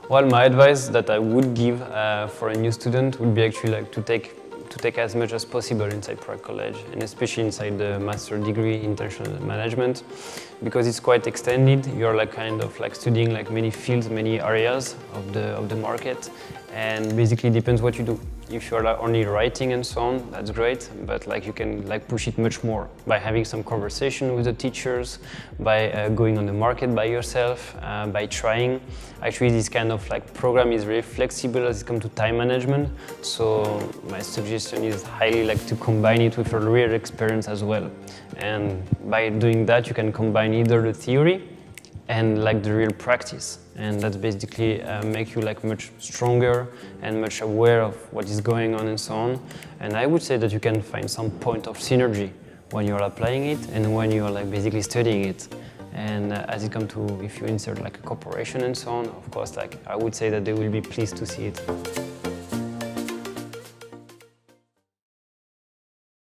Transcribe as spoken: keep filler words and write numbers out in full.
Well, my advice that I would give uh, for a new student would be actually like to take to take as much as possible inside Prague College, and especially inside the master degree in international management, because it's quite extended. You're like kind of like studying like many fields, many areas of the of the market, and basically depends what you do. If you're like only writing and so on, that's great, but like you can like push it much more by having some conversation with the teachers, by uh, going on the market by yourself, uh, by trying. Actually, this kind of like program is very flexible as it comes to time management. So my suggestion is highly like to combine it with a real experience as well. And by doing that, you can combine either the theory and like the real practice, and that's basically uh, make you like much stronger and much aware of what is going on and so on. And I would say that you can find some point of synergy when you're applying it and when you're like basically studying it. And uh, as it comes to if you insert like a corporation and so on, of course, like I would say that they will be pleased to see it.